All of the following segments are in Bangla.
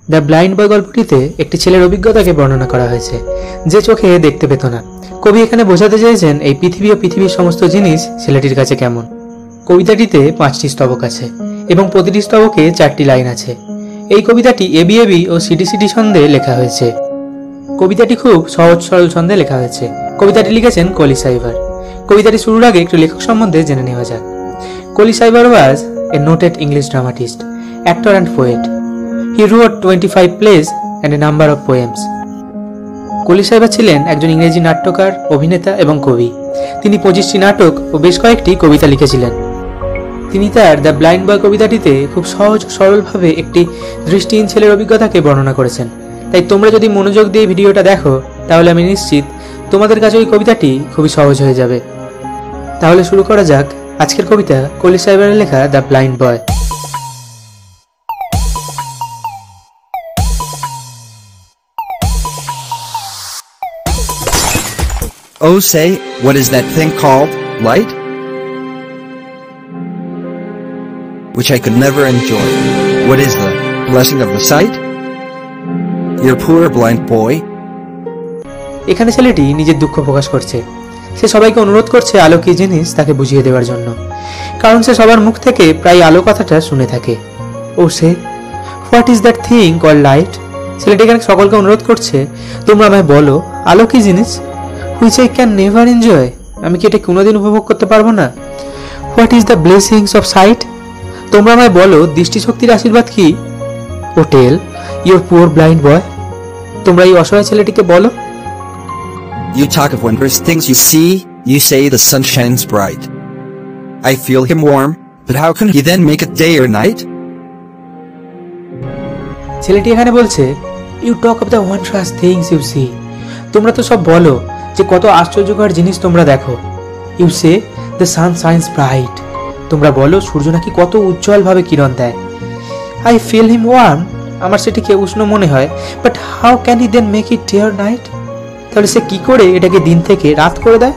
দ্য ব্লাইন্ড বয় গল্পটিতে একটি ছেলের অভিজ্ঞতাকে বর্ণনা করা হয়েছে, যে চোখে দেখতে পেত না। কবি এখানে বোঝাতে চেয়েছেন এই পৃথিবী ও পৃথিবীর সমস্ত জিনিস ছেলেটির কাছে কেমন। কবিতাটিতে 5টি স্তবক আছে এবং প্রতিটি স্তবকে 4টি লাইন আছে। এই কবিতাটি এবিএবি ও সিডিসিডি ছন্দে লেখা হয়েছে। কবিতাটি খুব সহজ সরল ছন্দে লেখা হয়েছে। কবিতাটি লিখেছেন কলি সাইবার। কবিতাটি শুরুর আগে একটু লেখক সম্বন্ধে জেনে নেওয়া যাক। Colley Cibber was a noted English dramatist, actor and poet. He wrote 25 plays and a number of poems. Colley Cibber ছিলেন একজন ইংরেজি নাট্যকার, অভিনেতা এবং কবি। তিনি 25টি নাটক ও বেশ কয়েকটি কবিতা লিখেছিলেন। তিনি তার দ্য ব্লাইন্ড বয় কবিতাটিতে খুব সহজ সরলভাবে একটি দৃষ্টিহীন ছেলের অভিজ্ঞতাকে বর্ণনা করেছেন। তাই তোমরা যদি মনোযোগ দিয়ে ভিডিওটা দেখো তাহলে আমি নিশ্চিত তোমাদের কাছে ওই কবিতাটি খুবই সহজ হয়ে যাবে। তাহলে শুরু করা যাক আজকের কবিতা কলি সাইবারের লেখা the blind boy. Oh, say, what is that thing called? Light? Which I could never enjoy. What is the blessing of the sight? Your poor blind boy. এখানে ছেলেটি নিজের দুঃখ প্রকাশ করছে। সে সবাইকে অনুরোধ করছে আলো কি জিনিস তাকে বুঝিয়ে দেওয়ার জন্য, কারণ সে সবার মুখ থেকে প্রায় আলো কথাটা শুনে থাকে। Oh say, what is that thing called light? ছেলেটি এখানে সকলকে অনুরোধ করছে, তোমরা আমায় বলো আলো কি জিনিস, which I can never enjoy, আমি কি এটা কোনোদিন উপভোগ করতে পারবো না। What is the blessings of sight? তোমরা আমায় বলো দৃষ্টিশক্তির আশীর্বাদ কি। Oh tell your poor blind boy, তোমরা এই অসহায় ছেলেটিকে বলো। You talk of wondrous things you see, you say the sun shines bright. I feel him warm, but how can he then make it day or night? ছেলেটি এখানে বলছে, you talk of the wondrous things you see, তোমরা তো সব বলো যে কত আশ্চর্যকর জিনিস তোমরা দেখো। You say the sun shines bright, তোমরা বলো সূর্য নাকি কত উজ্জ্বলভাবে কিরণ দেয়। আই ফিল হিম ওয়ার্ম, আমার সেটিকে উষ্ণ মনে হয়, but how can he then make it day or night, তাহলে সে কি করে এটাকে দিন থেকে রাত করে দেয়।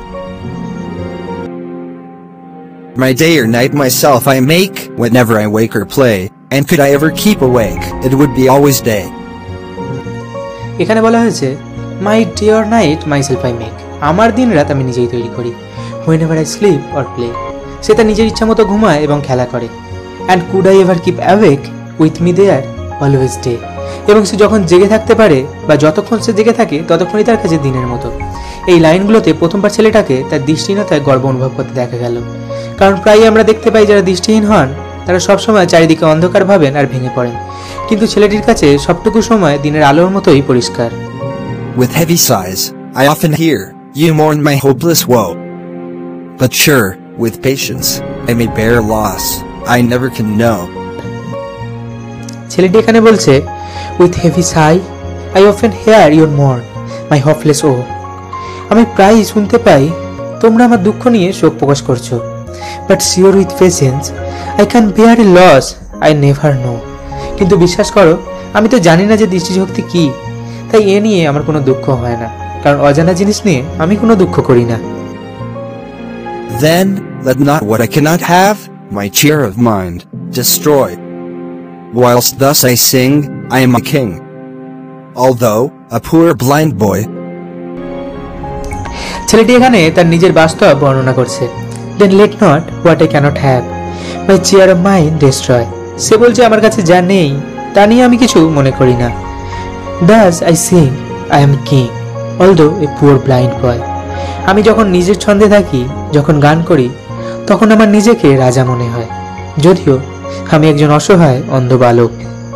My day or night myself I make whenever I wake or play, and could I ever keep awake, it would be always day. এখানে বলা হয়েছে my day or night myself I make, আমার দিন রাত আমি নিজেই তৈরি করি। Whenever I sleep or play, সে তার নিজের ইচ্ছা মতো ঘুমায় এবং খেলা করে। And could I ever keep awake with me there always day, এবং সে যখন জেগে থাকতে পারে বা যতক্ষণ সে জেগে থাকে ততক্ষণই তার কাছে দিনের মতো। এই লাইনগুলোতে প্রথমবার ছেলেটাকে তার দৃষ্টিহীনতায় গর্ব অনুভব করতে দেখা গেল, কারণ প্রায়ই আমরা দেখতে পাই যারা দৃষ্টিহীন হন তারা সবসময় চারিদিকে অন্ধকার ভাবেন আর ভেঙে পড়েন, কিন্তু ছেলেটির কাছে সবটুকু সময় দিনের আলোর মতোই পরিষ্কার। With heavy sighs, I often hear you mourn my hopeless woe. But sure, with patience, I may bear loss I never can know. ছেলেটি এখানে বলছে, with heavy sigh I often hear your mourn my hopeless woe, আমি প্রায়ই শুনতে পাই তোমরা আমার দুঃখ নিয়ে শোক প্রকাশ করছো। But sure with patience I can bear a loss I never know, কিন্তু বিশ্বাস করো আমি তো জানি না যে দৃষ্টিশক্তি কি, তাই এ নিয়ে আমার কোনো দুঃখ হয় না, কারণ অজানা জিনিস নিয়ে আমি কোনো দুঃখ করি না। Then let not what I cannot have my cheer of mind destroy. Whilst thus I sing, I am a king, although a poor blind boy. ছেলেটি এখানে তার নিজের বাস্তব বর্ণনা করছে। Then let not what I cannot have my cheer of mind destroy. সে বলছে আমার কাছে যা নেই তা নিয়ে আমি কিছু মনে করি না। Thus I sing, I am a king, although a poor blind boy. আমি যখন নিজের ছন্দে থাকি, যখন গান করি, তখন আমার নিজেকে রাজা মনে হয়, যদিও আমি একজন অসহায় অন্ধ বালক।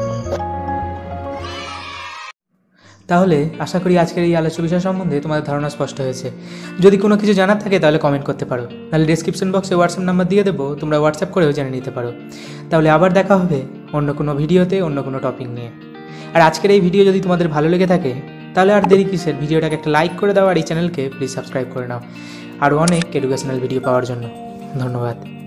তাহলে আশা করি আজকের এই আলোচ্য বিষয় সম্বন্ধে তোমাদের ধারণা স্পষ্ট হয়েছে। যদি কোনো কিছু জানার থাকে তাহলে কমেন্ট করতে পারো, নাহলে ডেসক্রিপশন বক্সে হোয়াটসঅ্যাপ নাম্বার দিয়ে দেবো, তোমরা হোয়াটসঅ্যাপ করেও জেনে নিতে পারো। তাহলে আবার দেখা হবে অন্য কোনো ভিডিওতে অন্য কোনো টপিক নিয়ে। আর আজকের এই ভিডিও যদি তোমাদের ভালো লেগে থাকে তাহলে আর দেরি কিসের, ভিডিওটাকে একটা লাইক করে দাও আর এই চ্যানেলকে প্লিজ সাবস্ক্রাইব করে নাও আরও অনেক এডুকেশনাল ভিডিও পাওয়ার জন্য। ধন্যবাদ।